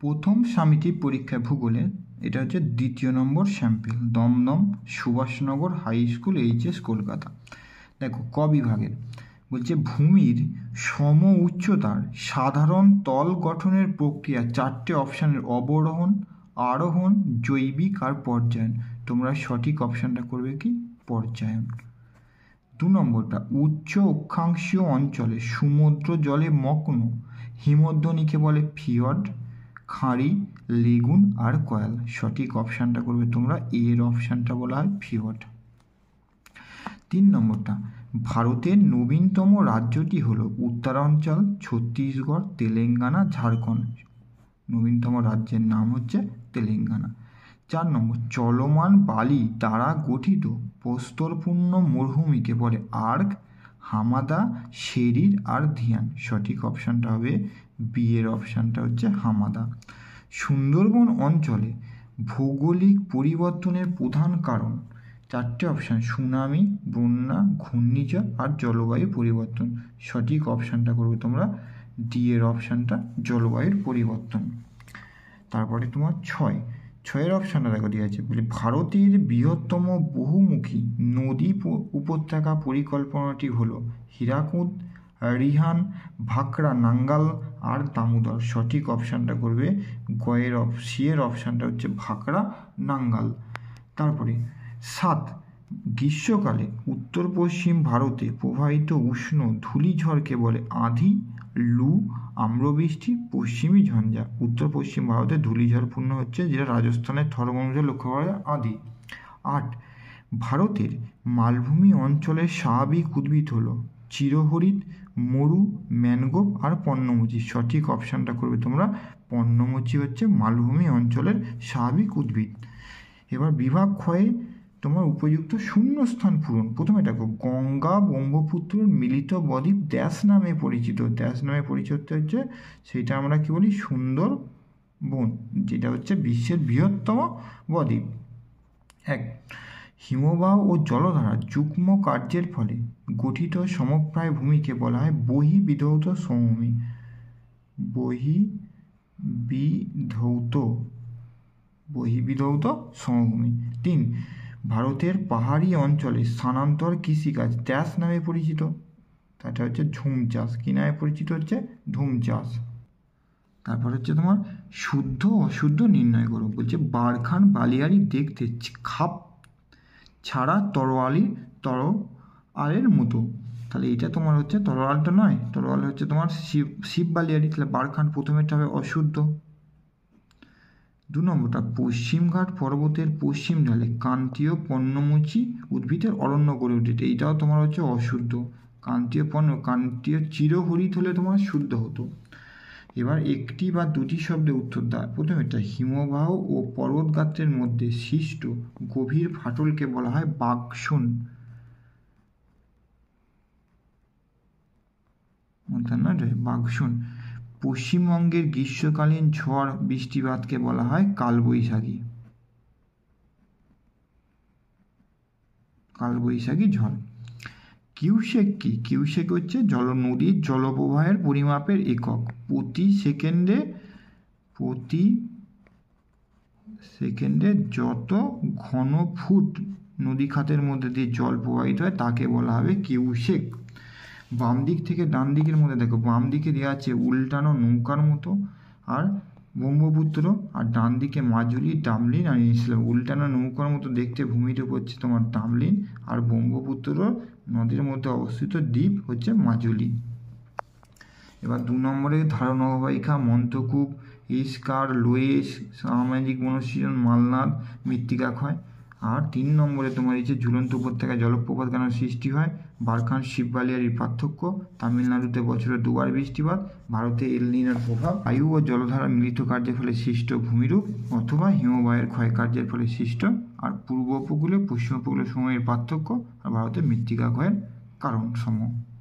প্রথম সামিতিক পরীক্ষায় ভূগোলে এটা হচ্ছে 2য় নম্বর sample, Dum Dum Subhashnagar high school, HS Kolkata. দেখো ক বিভাগের বলছে ভূমির সম উচ্চতার সাধারণ তল গঠনের প্রক্রিয়া 4টে অপশানের অবরোহণ, আরোহণ, জৈবিক আর পর্যায়ন। তোমরা সঠিক অপশানটা করবে কি পর্যায়ন। 2 নম্বরটা উচ্চ অক্ষাংশীয় অঞ্চলে সমুদ্র জলে মগ্ন হিমদ্রোণীকে বলে ফিয়র্ড, খাঁড়ি, লেগুন আর কয়াল। সঠিক অপশানটা করবে তোমরা এর অপশানটা বলা হয় ফিয়র্ড। 3 নম্বরটা ভারতের নবীনতম রাজ্যটি হলো উত্তরাঞ্চল, ছত্তিশগড়, তেলেঙ্গানা, ঝাড়খণ্ড। নবীনতম রাজ্যের নাম হচ্ছে তেলেঙ্গানা। 4 নম্বর চলমান বালি দ্বারা গঠিত প্রস্তরপূর্ণ মরুভূমিকে বলে আর্ক, হামাদা, শেরির আর ধিয়ান। সঠিক অপশানটা হবে বি এর অপশানটা হচ্ছে হামাদা। সুন্দরবন অঞ্চলে ভৌগোলিক পরিবর্তনের প্রধান কারণ 4টে অপশান, সুনামি, বন্যা, ঘূর্ণিঝড় আর জলবায়ু পরিবর্তন। সঠিক অপশানটা করবে তোমরা ডি এর অপশানটা জলবায়ুর পরিবর্তন। তারপরে তোমার ছয়ের অপশানটা দেখো দিয়ে আছে বলে ভারতের বৃহত্তম বহুমুখী নদী উপত্যকা পরিকল্পনাটি হলো হীরাকুদ, রিহান, ভাকরা, নাঙ্গাল আর দামোদর। সঠিক অপশানটা করবে সি এর অপশানটা হচ্ছে ভাকরা, নাঙ্গাল। তারপরে 7 গ্রীষ্মকালে উত্তর পশ্চিম ভারতে প্রবাহিত উষ্ণ ধূলিঝড়কে বলে আঁধি, লু, আম্রবৃষ্টি, পশ্চিমী ঝঞ্ঝা। উত্তর পশ্চিম ভারতে ধূলিঝড়পূর্ণ হচ্ছে যেটা রাজস্থানের থরমঞ্জে লক্ষ্য করা যায় আঁধি। 8 ভারতের মালভূমি অঞ্চলের স্বাভাবিক উদ্ভিদ হলো চিরহরিৎ, মরু, ম্যানগ্রোভ আর পর্ণমোচী। সঠিক অপশানটা করবে তোমরা পর্ণমোচী হচ্ছে মালভূমি অঞ্চলের স্বাভাবিক উদ্ভিদ। এবার বিভাগ ক্ষয়ে তোমার উপযুক্ত শূন্যস্থান পূরণ। প্রথমে দেখো গঙ্গা ব্রহ্মপুত্রের মিলিত বদ্বীপ ড্যাশ নামে পরিচিত। ড্যাশ নামে পরিচিত হচ্ছে সেটা আমরা কি বলি সুন্দরবন, যেটা হচ্ছে বিশ্বের বৃহত্তম বদ্বীপ। 1 হিমবাহ ও জলধারা যুগ্ম কার্যের ফলে গঠিত সমপ্রায় ভূমিকে বলা হয় বহির্বিধৌত সমভূমি। বহির্বিধৌত সমভূমি। 3 ভারতের পাহাড়ি অঞ্চলে স্থানান্তর কৃষিকাজ ড্যাশ নামে পরিচিত, সেটা হচ্ছে ঝুম চাষ। কী নামে পরিচিত হচ্ছে ঝুম চাষ। তারপর হচ্ছে তোমার শুদ্ধ অশুদ্ধ নির্ণয় করো। বলছে বারখান বালিয়াড়ি দেখতে খাপ ছাড়া তরোয়ালের মতো। তাহলে এটা তোমার হচ্ছে তরোয়ালটা নয়, তরোয়াল হচ্ছে তোমার শিব বালিয়াড়ি। তাহলে বারখান প্রথমেরটা হবে অশুদ্ধ। 2 নম্বরটা পশ্চিমঘাট পর্বতের পশ্চিম ঢালে ক্রান্তীয় পর্ণমোচী উদ্ভিদের অরণ্য গড়ে উঠেছে, এইটাও তোমার হচ্ছে অশুদ্ধ। ক্রান্তীয় চিরহরিৎ হলে তোমার শুদ্ধ হতো। এবার একটি বা দুটি শব্দে উত্তর দাও। প্রথমেটা হিমবাহ ও পর্বতগাত্রের মধ্যে সৃষ্ট গভীর ফাটলকে বলা হয় বাকসুন। বাকসুন। পশ্চিমবঙ্গের গ্রীষ্মকালীন ঝড় বৃষ্টিপাতকে বলা হয় কালবৈশাখী। ঝড়। কিউসেক কি? কিউসেক হচ্ছে নদীর জলপ্রবাহের পরিমাপের একক। প্রতি সেকেন্ডে যত ঘন ফুট নদী খাতের মধ্যে দিয়ে জল প্রবাহিত হয় তাকে বলা হবে কিউসেক। বাম দিক থেকে ডান দিকের মধ্যে দেখো, বাম দিকে দেওয়া আছে উল্টানো নৌকার মতো আর ব্রহ্মপুত্র, আর ডান দিকে মাজুলি, ডামলিন আর ইসলাম। উল্টানো নৌকার মতো দেখতে ভূমির উপর হচ্ছে তোমার ডামলিন, আর ব্রহ্মপুত্র নদীর মধ্যে অবস্থিত দ্বীপ হচ্ছে মাজুলি। এবার 2 নম্বরে ধারণ অববাহিকা মন্তকূপ, ইস্কার, লোয়েস, সামাজিক বনসৃজন, মালনাদ, মৃত্তিকা ক্ষয়। আর 3 নম্বরে তোমার এই যে ঝুলন্ত উপত্যকায় জলপ্রপাত কেন সৃষ্টি হয়, বারখান শিব বালিয়াড়ির পার্থক্য, তামিলনাড়ুতে বছরে 2 বার বৃষ্টিপাত, ভারতে এল নিনোর প্রভাব, বায়ু ও জলধারা মিলিত কার্যের ফলে সৃষ্ট ভূমিরূপ অথবা হিমবাহের ক্ষয় কার্যের ফলে সৃষ্ট, আর পূর্ব উপকূলে পশ্চিম উপকূলের সময়ের পার্থক্য, আর ভারতের মৃত্তিকা ক্ষয়ের কারণ সমূহ।